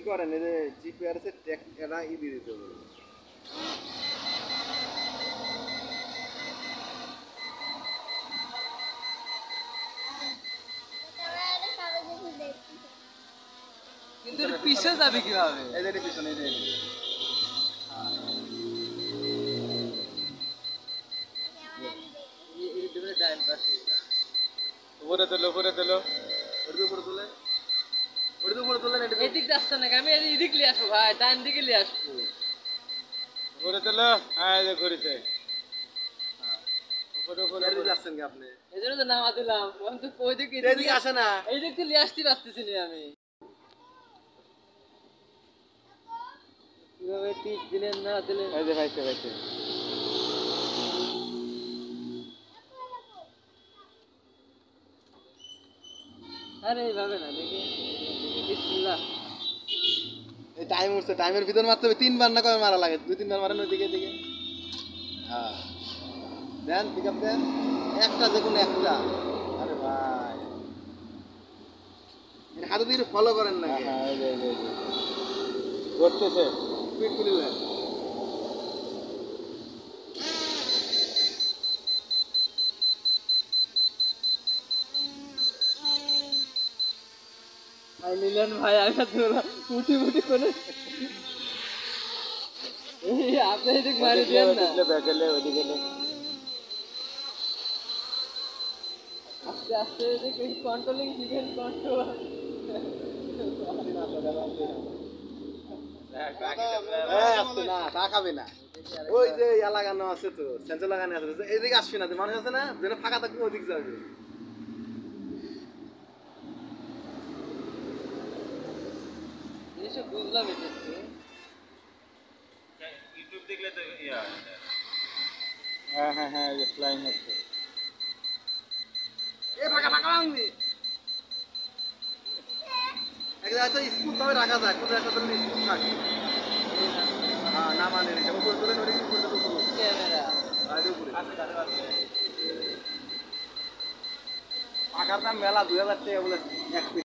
করেন এই যে জিপিআরএস এর ট্যাগ এটা দিয়ে দিতে হবে। কিন্তু পিছে যাবে কিভাবে? এই যে পিছনে এই যে উপরে তোলো উপরে তোলো উপরে তোলে উপরে তোলে এদিক যাচ্ছে না, আমি এদিক নিয়ে আসবো ভাই, ডান দিকে নিয়ে আসবো। উপরে তোলো। হ্যাঁ এই যে ঘুরেছে। উপরে উপরে যাচ্ছেন কি আপনি? এই জন্য তো নামা দিলাম, কিন্তু ওই দিকে এদিকে আসে না, এই দিক থেকে নিয়ে আসতে পারতেছি না আমি। কিভাবে টিপ দিলেন না দিলেন? এই যে ভাইছে ভাইছে। আরে এইভাবে না, দেখি বিসমিল্লাহ। এই টাইম উঠছে, টাইমের ভিতর মারতে হবে। 3 বার না কবে মারা লাগে? 2-3 বার মারেন ওইদিকে এদিকে। হ্যাঁ দেন পিক আপ দেন একটা, যে কোনো একটা। আরে ভাই এটা হাতে দিয়ে ফলো করেন না? হ্যাঁ এই যে করতেছে স্পিড তুলিলেন। ভাই নিলেন ভাই, আমি উঠি উঠি করে আপনি এদিক মারি দেন না। আস্তে আস্তে এদিকে কন্ট্রোলিং শিখেন, কন্ট্রোল। না তা খাবে না। ওই যে ইয়া লাগানো আছে তো, সেন্সর লাগানো আছে, এদিকে আসবে না, মানুষ আছে না যেন ফাঁকা থাকবে ওদিকে যাবে। জিনিসটা বুঝলাম এটা ইউটিউব দেখলে তো ইয়া হ্যাঁ হ্যাঁ হ্যাঁ এই যে ফ্লাইং হচ্ছে। এ ফাঁকা ফাঁকা ভাঙবি। এক জায়গায় তো স্কুল তবে রাখা যায়, কোথাও একটা ধরনের স্কুল থাকে। হ্যাঁ না মানে রেখে উপরে তোলেন, ওদিকে উপরে তোলেন। ক্যামেরা পাখার দাম মেলা 2000 টাকা বলে এক